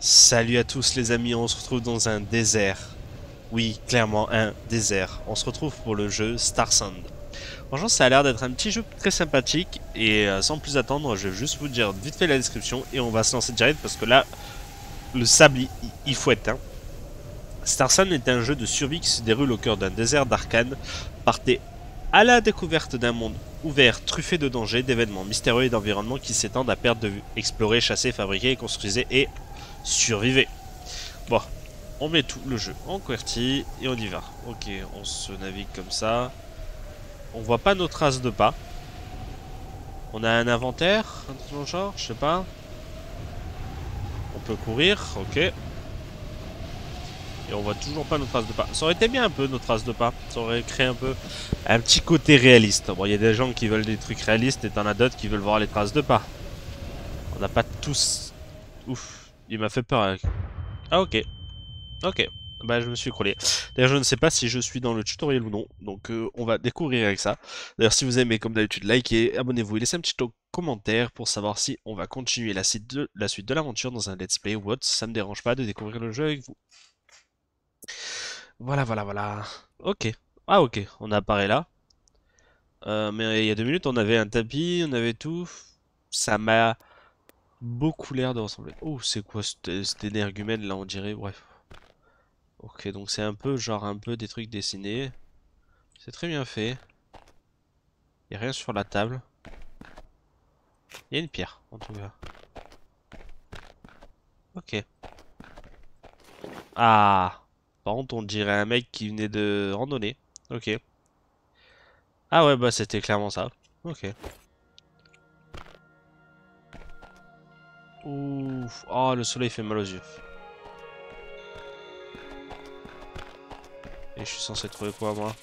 Salut à tous les amis, on se retrouve dans un désert. Oui, clairement un désert. On se retrouve pour le jeu Star Sand. Franchement, ça a l'air d'être un petit jeu très sympathique et sans plus attendre, je vais juste vous dire vite fait la description et on va se lancer direct parce que là, le sable il fouette. Hein. Star Sand est un jeu de survie qui se déroule au cœur d'un désert d'Arcane. Partez à la découverte d'un monde ouvert, truffé de dangers, d'événements mystérieux et d'environnements qui s'étendent à perte de vue. Explorez, chassez, fabriquez, construisez et survivez. Bon, on met tout le jeu en QWERTY et on y va. Ok, on se navigue comme ça. On voit pas nos traces de pas. On a un inventaire, un truc dans le genre, je sais pas. On peut courir, ok. Et on voit toujours pas nos traces de pas. Ça aurait été bien un peu nos traces de pas. Ça aurait créé un petit côté réaliste. Bon, il y a des gens qui veulent des trucs réalistes et t'en as d'autres qui veulent voir les traces de pas. On n'a pas tous... Ouf, il m'a fait peur avec... Ah ok, ok. Bah je me suis écroulé. D'ailleurs je ne sais pas si je suis dans le tutoriel ou non. Donc on va découvrir avec ça. D'ailleurs si vous aimez comme d'habitude likez, abonnez-vous et laissez un petit commentaire pour savoir si on va continuer la suite de l'aventure dans un let's play ou autre. Ça me dérange pas de découvrir le jeu avec vous. Voilà voilà voilà. Ok. Ah ok, on apparaît là. Mais il y a 2 minutes on avait un tapis, on avait tout. Ça m'a beaucoup l'air de ressembler. Oh c'est quoi cet énergumène là on dirait. Bref. Ok, donc c'est un peu genre un peu des trucs dessinés. C'est très bien fait. Il a rien sur la table. Il y a une pierre en tout cas. Ok. Ah. Par contre, on dirait un mec qui venait de randonner. Ok. Ah ouais, bah c'était clairement ça. Ok. Ouf. Oh, le soleil fait mal aux yeux. Et je suis censé trouver quoi moi?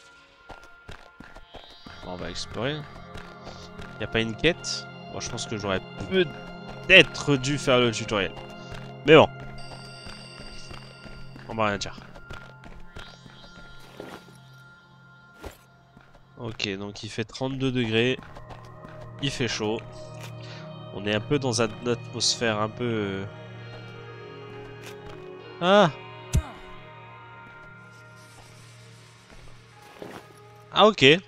Bon, on va explorer. Y a pas une quête? Bon, je pense que j'aurais peut-être dû faire le tutoriel. Mais bon. On va rien dire. Ok, donc il fait 32 degrés. Il fait chaud. On est un peu dans une atmosphère un peu... Ah! Ah ok.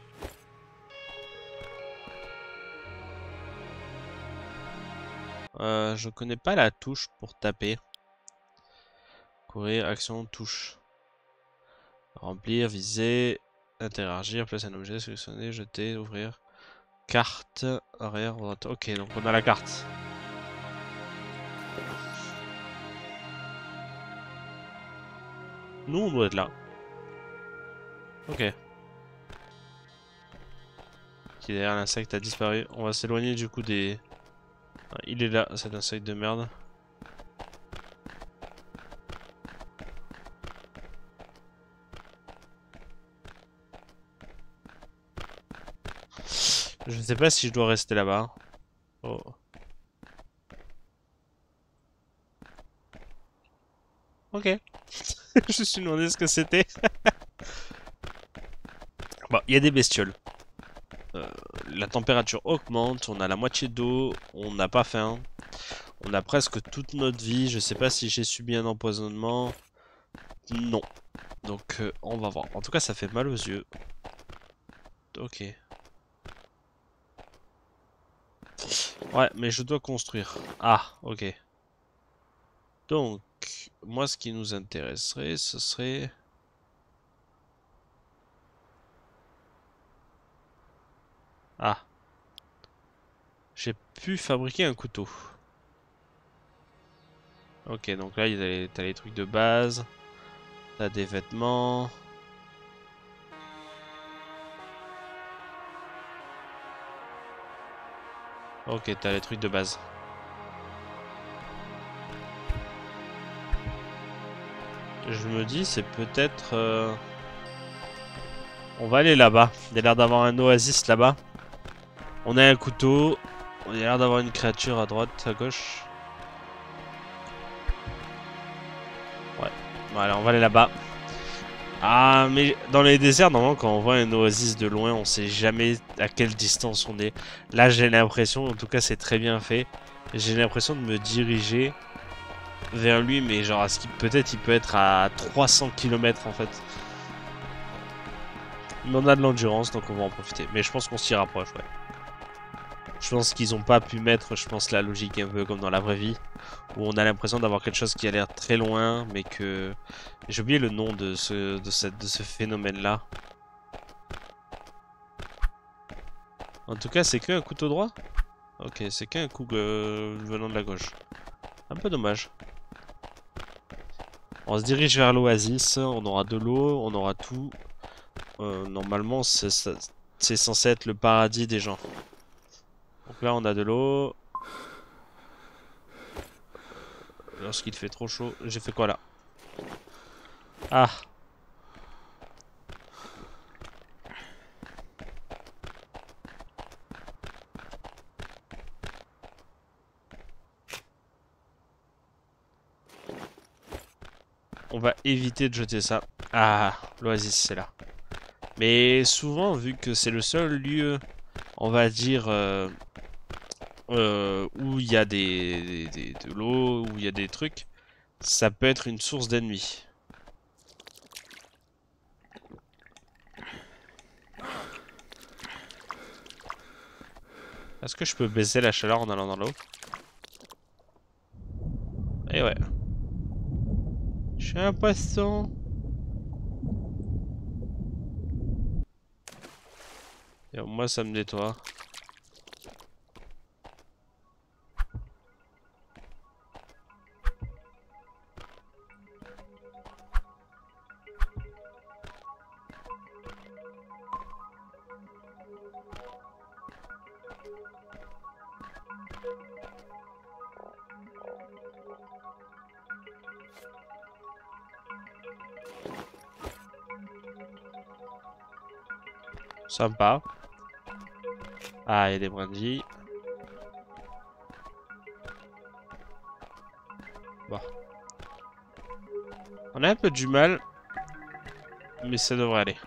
Je connais pas la touche pour taper. Courir, action, touche. Remplir, viser, interagir, placer un objet, sélectionner, jeter, ouvrir. Carte, arrière, droite. Ok, donc on a la carte. Nous, on doit être là. Ok. Qui derrière l'insecte a disparu. On va s'éloigner du coup des... Ah, il est là, cet insecte de merde. Je ne sais pas si je dois rester là-bas. Oh. Ok. Je me suis demandé ce que c'était. Bon, il y a des bestioles. La température augmente, on a la moitié d'eau, on n'a pas faim. On a presque toute notre vie. Je sais pas si j'ai subi un empoisonnement. Non. Donc on va voir. En tout cas, ça fait mal aux yeux. Ok. Ouais, mais je dois construire. Ah, ok. Donc, moi, ce qui nous intéresserait, ce serait... Ah. J'ai pu fabriquer un couteau. Ok, donc là, t'as les trucs de base. T'as des vêtements. Ok, t'as les trucs de base. Je me dis, c'est peut-être... On va aller là-bas. Il y a l'air d'avoir un oasis là-bas. On a un couteau. On a l'air d'avoir une créature à droite, à gauche. Ouais. Voilà, on va aller là-bas. Ah, mais dans les déserts, normalement, quand on voit un oasis de loin, on sait jamais à quelle distance on est. Là, j'ai l'impression, en tout cas, c'est très bien fait. J'ai l'impression de me diriger vers lui, mais genre, peut-être il peut être à 300 km en fait. Mais on a de l'endurance, donc on va en profiter. Mais je pense qu'on s'y rapproche, ouais. Je pense qu'ils ont pas pu mettre, je pense, la logique un peu comme dans la vraie vie, où on a l'impression d'avoir quelque chose qui a l'air très loin, mais que... J'ai oublié le nom de ce phénomène-là. En tout cas, c'est qu'un couteau droit? Ok, c'est qu'un coup venant de la gauche. Un peu dommage. On se dirige vers l'oasis, on aura de l'eau, on aura tout. Normalement, c'est censé être le paradis des gens. Donc là, on a de l'eau. Lorsqu'il fait trop chaud, j'ai fait quoi là? Ah, on va éviter de jeter ça. Ah, l'oasis, c'est là. Mais souvent, vu que c'est le seul lieu, on va dire, où il y a de l'eau, où il y a des trucs, ça peut être une source d'ennemis. Est-ce que je peux baisser la chaleur en allant dans l'eau? Eh ouais. Je suis un poisson. Et moi, ça me nettoie. Sympa. Ah, il y a des brindilles. Bon. On a un peu du mal, mais ça devrait aller.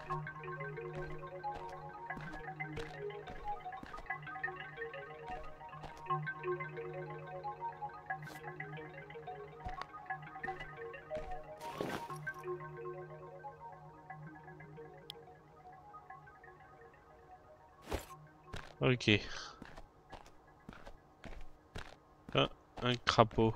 Ok. Ah, un crapaud.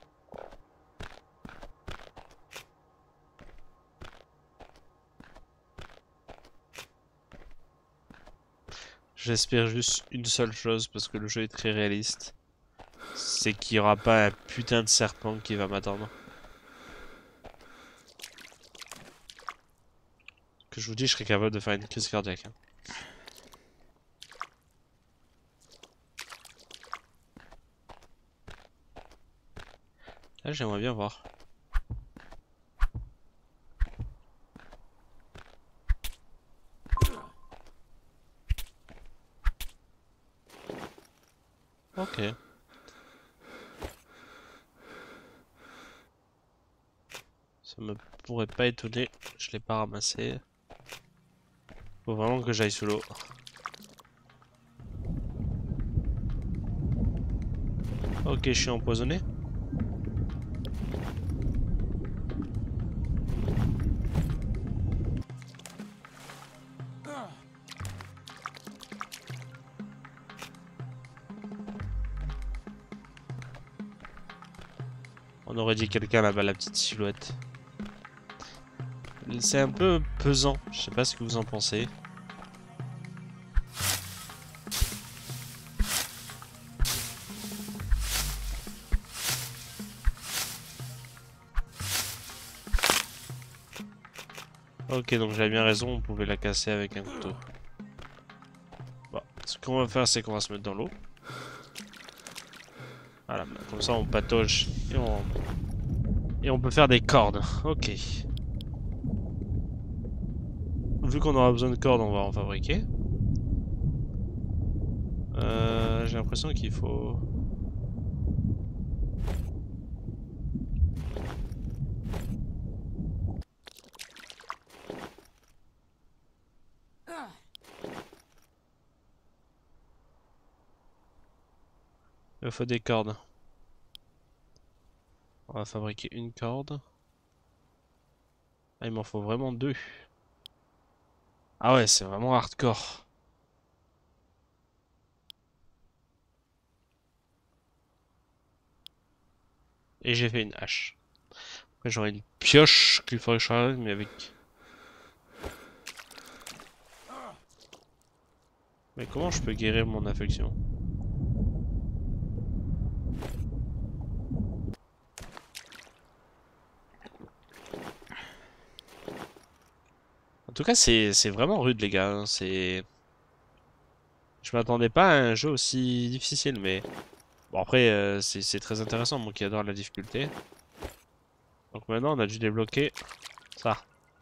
J'espère juste une seule chose, parce que le jeu est très réaliste. C'est qu'il n'y aura pas un putain de serpent qui va m'attendre. Que je vous dis, je serais capable de faire une crise cardiaque, hein. Là, j'aimerais bien voir. Ok. Ça me pourrait pas étonner. Je l'ai pas ramassé. Faut vraiment que j'aille sous l'eau. Ok, je suis empoisonné. On aurait dit quelqu'un là-bas, la petite silhouette. C'est un peu pesant. Je sais pas ce que vous en pensez. Ok, donc j'avais bien raison, on pouvait la casser avec un couteau. Bon, ce qu'on va faire, c'est qu'on va se mettre dans l'eau. Voilà, comme ça on patauge et on peut faire des cordes. Ok. Vu qu'on aura besoin de cordes, on va en fabriquer. J'ai l'impression qu'il faut... Il faut des cordes. va fabriquer une corde. Ah, il m'en faut vraiment deux. Ah ouais, c'est vraiment hardcore. Et j'ai fait une hache. Après, j'aurai une pioche qu'il faudrait que je travaille, mais avec... Mais comment je peux guérir mon infection? En tout cas, c'est vraiment rude, les gars. C'est... Je m'attendais pas à un jeu aussi difficile, mais... Bon, après, c'est très intéressant, moi qui adore la difficulté. Donc maintenant, on a dû débloquer ça.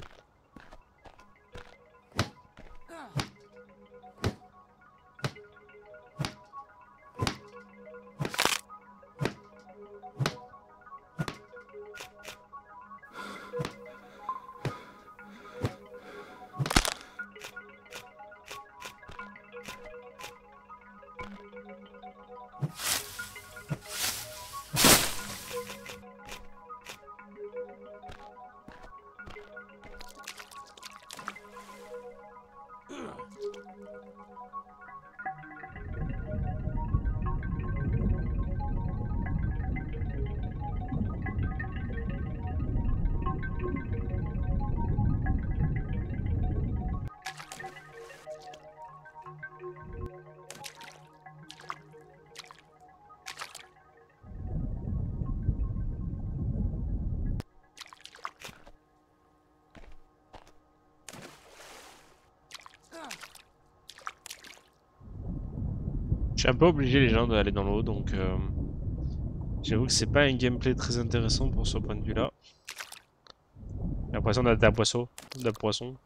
Je suis un peu obligé, les gens, d'aller dans l'eau, donc... j'avoue que c'est pas un gameplay très intéressant pour ce point de vue-là. J'ai l'impression d'être un poisson. D'un poisson.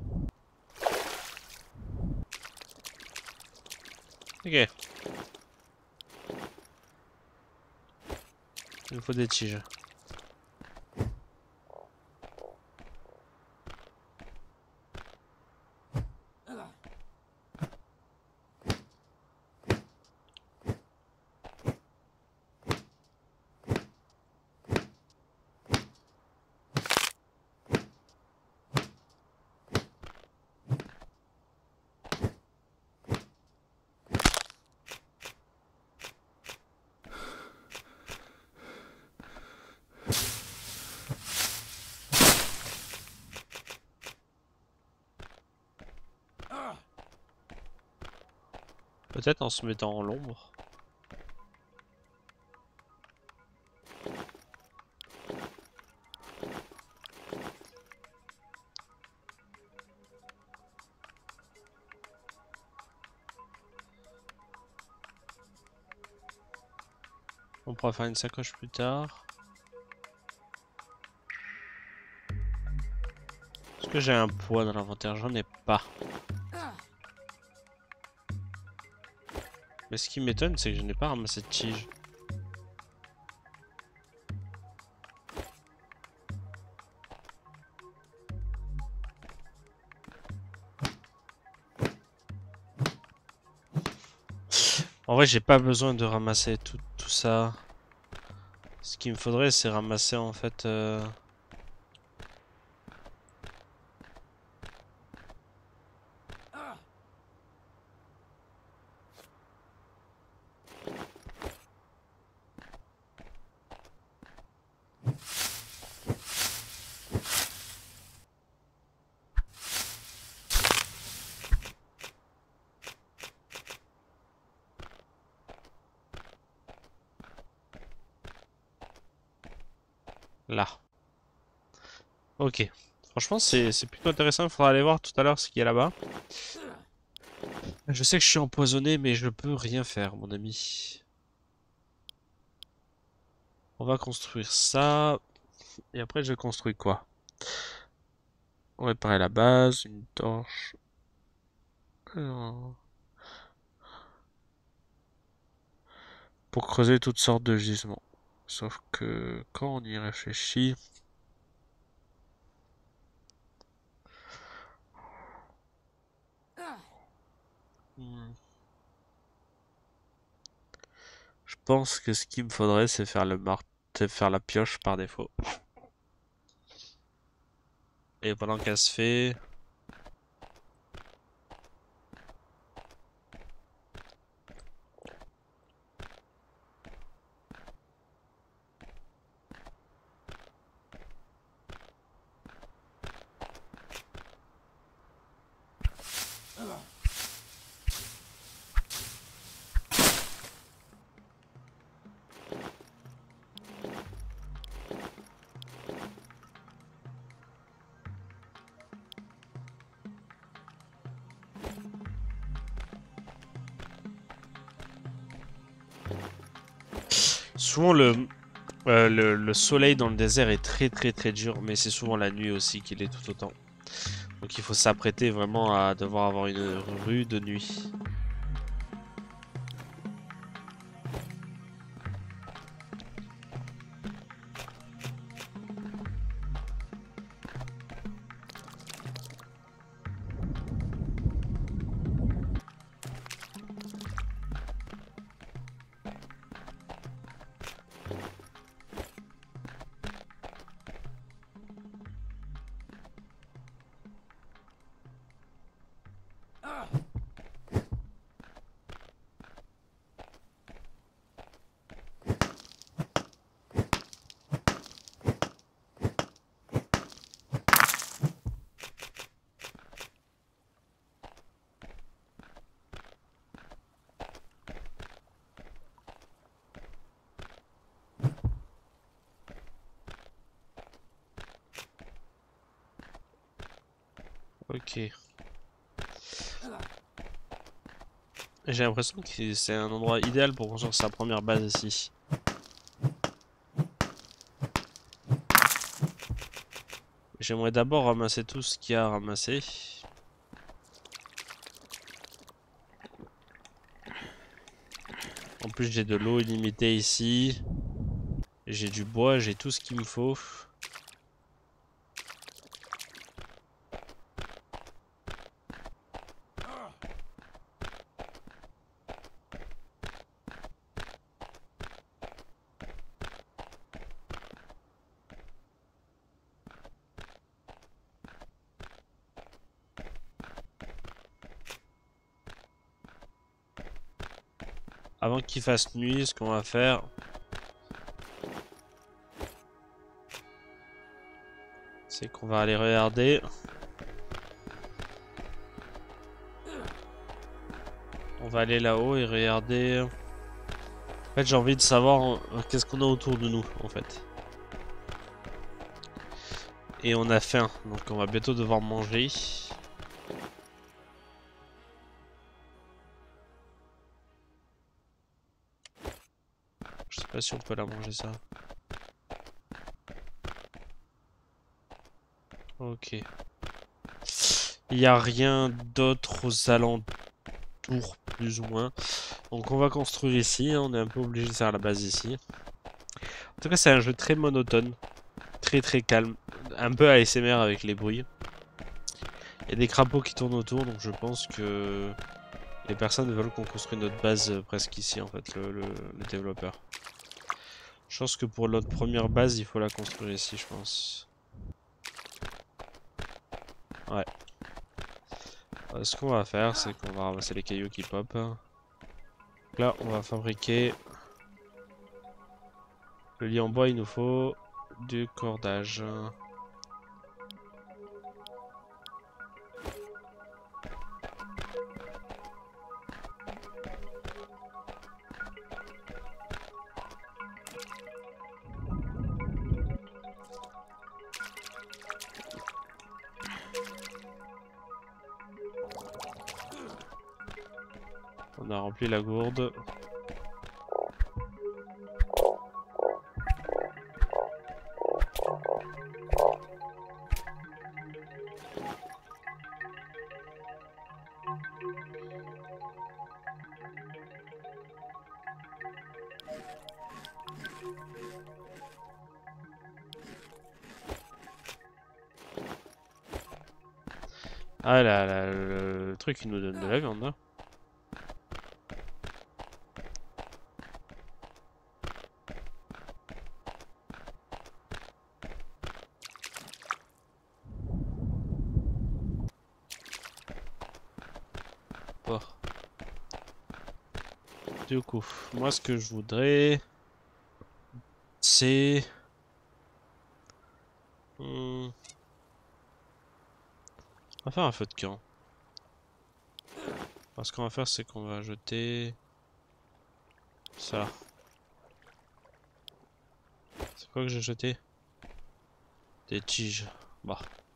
Ok. Il me faut des tiges. Peut-être en se mettant en l'ombre. On pourra faire une sacoche plus tard. Est-ce que j'ai un poids dans l'inventaire? J'en ai pas. Mais ce qui m'étonne, c'est que je n'ai pas ramassé de tige. En vrai, j'ai pas besoin de ramasser tout ça. Ce qu'il me faudrait, c'est ramasser en fait... là. Ok. Franchement, c'est plutôt intéressant. Il faudra aller voir tout à l'heure ce qu'il y a là-bas. Je sais que je suis empoisonné, mais je peux rien faire, mon ami. On va construire ça. Et après, je construis quoi? On réparer la base, une torche. Euh, Pour creuser toutes sortes de gisements. Sauf que quand on y réfléchit... hmm, je pense que ce qu'il me faudrait, c'est faire le marteau. de faire la pioche par défaut. Et pendant qu'elle se fait... Souvent le soleil dans le désert est très dur, mais c'est souvent la nuit aussi qu'il est tout autant. Donc il faut s'apprêter vraiment à devoir avoir une rue de nuit. Ok. J'ai l'impression que c'est un endroit idéal pour construire sa première base ici. J'aimerais d'abord ramasser tout ce qu'il y a à ramasser. En plus j'ai de l'eau illimitée ici. J'ai du bois, j'ai tout ce qu'il me faut. Avant qu'il fasse nuit, ce qu'on va faire, c'est qu'on va aller regarder. On va aller là-haut et regarder. En fait, j'ai envie de savoir qu'est-ce qu'on a autour de nous, en fait. Et on a faim, donc on va bientôt devoir manger. Je sais pas si on peut la manger ça. Ok. Il n'y a rien d'autre aux alentours, plus ou moins. Donc on va construire ici, hein, on est un peu obligé de faire la base ici. En tout cas, c'est un jeu très monotone, très calme, un peu ASMR avec les bruits. Il y a des crapauds qui tournent autour, donc je pense que les personnes veulent qu'on construise notre base presque ici, en fait, le développeur. Je pense que pour notre première base, il faut la construire ici, je pense. Ouais. Ce qu'on va faire, c'est qu'on va ramasser les cailloux qui pop. Là, on va fabriquer le lit en bois. Il nous faut du cordage. On a rempli la gourde. Ah là, le truc il nous donne de la viande, hein. du coup, moi ce que je voudrais, c'est... On va faire un feu de camp. Alors, ce qu'on va faire, c'est qu'on va jeter... ça. C'est quoi que j'ai jeté? Des tiges. Bah.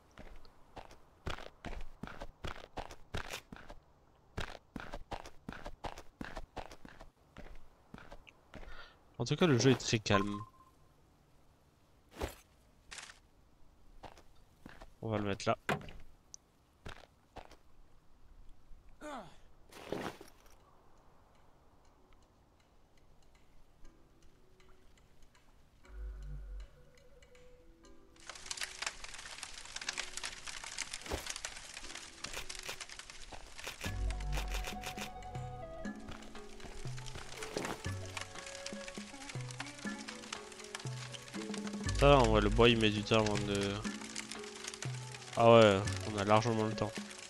En tout cas, le jeu est très calme. On va le mettre là. Ça, on voit le bois, il met du temps avant de... Ah ouais, on a largement le temps.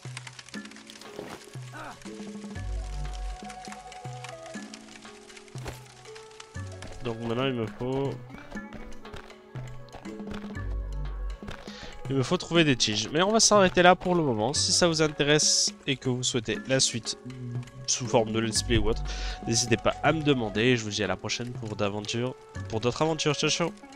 Donc maintenant, il me faut... Il me faut trouver des tiges. Mais on va s'arrêter là pour le moment. Si ça vous intéresse et que vous souhaitez la suite sous forme de let's play ou autre, n'hésitez pas à me demander. Je vous dis à la prochaine pour d'autres aventures. Ciao, ciao!